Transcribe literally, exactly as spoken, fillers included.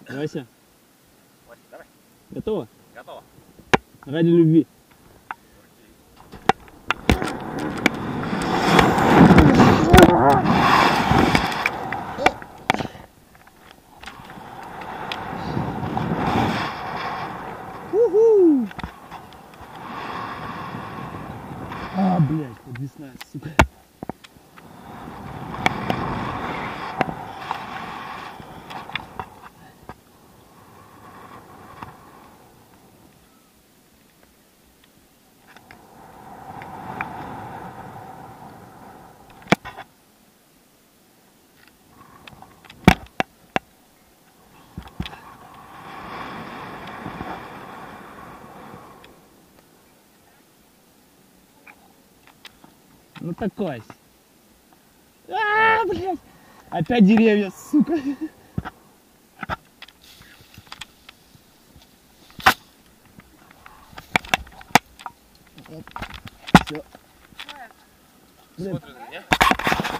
Вася, Вася, давай. готово? Готово. Ради любви. Уху! А, блядь, подвесная, сука. Ну такой. А, блядь. Опять деревья, сука. Все. Смотрю на меня.